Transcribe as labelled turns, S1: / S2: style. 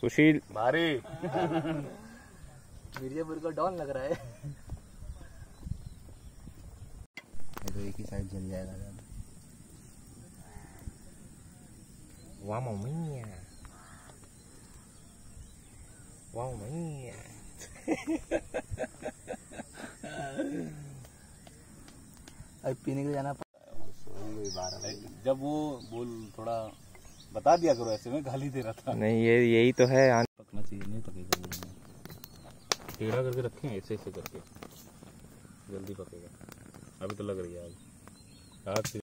S1: सुशील
S2: भारी
S3: मिर्जापुर का डॉन लग रहा है।
S2: तो एक ही साइड जल जाएगा।
S1: वाह मम्मी, वाह मम्मी।
S3: अब पीने के लिए जाना।
S2: जब वो बोल थोड़ा बता दिया करो, ऐसे में गाली दे रहा था।
S1: नहीं ये यही तो है।
S2: पकना चाहिए, नहीं पकेगा। टेढ़ा करके रखें ऐसे ऐसे करके, जल्दी पकेगा। अभी तो लग रही है आज।